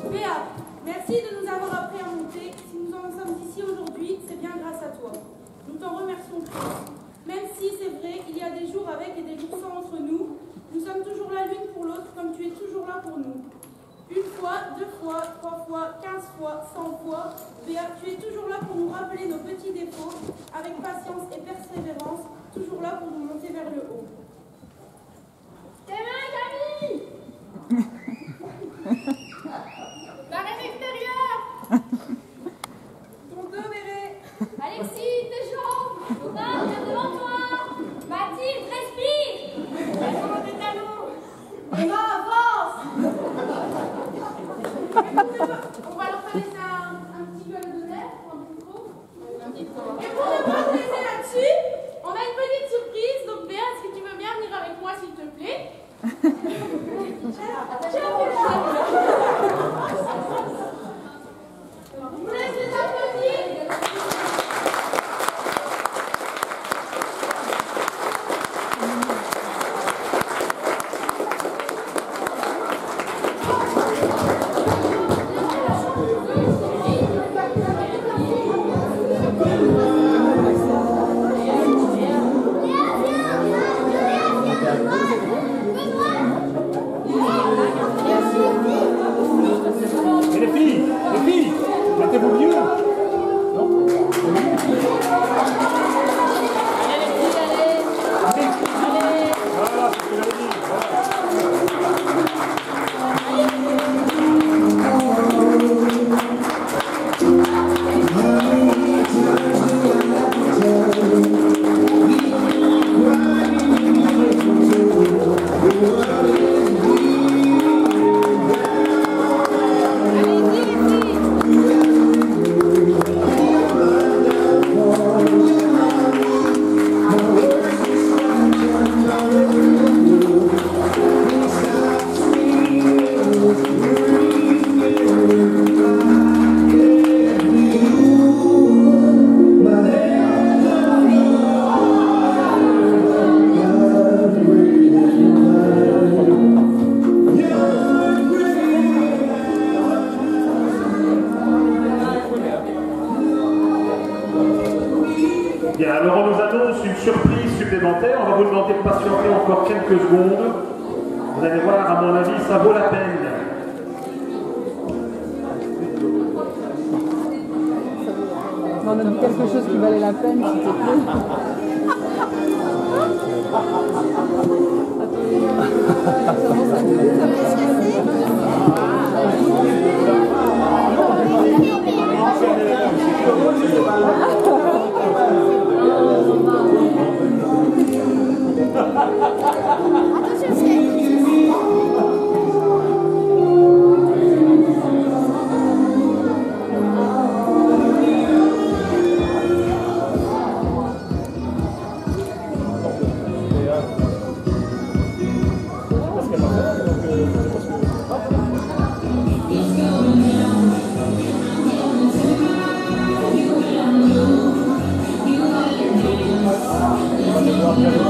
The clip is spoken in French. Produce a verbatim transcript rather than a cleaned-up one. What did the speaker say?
Béa, merci de nous avoir appris à monter. Si nous en sommes ici aujourd'hui, c'est bien grâce à toi. Nous t'en remercions tous. Même si, c'est vrai, il y a des jours avec et des jours sans entre nous, nous sommes toujours là l'une pour l'autre comme tu es toujours là pour nous. Une fois, deux fois, trois fois, quinze fois, cent fois, Béa, tu es toujours là pour nous rappeler nos petits défauts, avec patience et persévérance, toujours là pour nous monter vers le haut. Tes mains, Camille. La reine extérieure. Ton dos, Méré. Alexis, tes jambes. Thomas, viens devant toi. Mathilde, respire. Descends tes talons. Emma, avance. On va leur faire laisser un, un petit gueule de l'air pour un micro. Et pour ne pas te laisser là-dessus, on a une petite surprise. Donc Béa, est-ce que tu veux bien venir avec moi, s'il te plaît? Je vous laisse les applaudir. Et les filles, les filles, mettez-vous mieux. Non. Allez, les filles, allez. Allez. Voilà, c'est ce que j'avais dit. Bien, alors on nous annonce une surprise supplémentaire. On va vous demander de patienter encore quelques secondes. Vous allez voir, à mon avis, ça vaut la peine. On a dit quelque chose qui valait la peine, s'il te plaît. On va devoir faire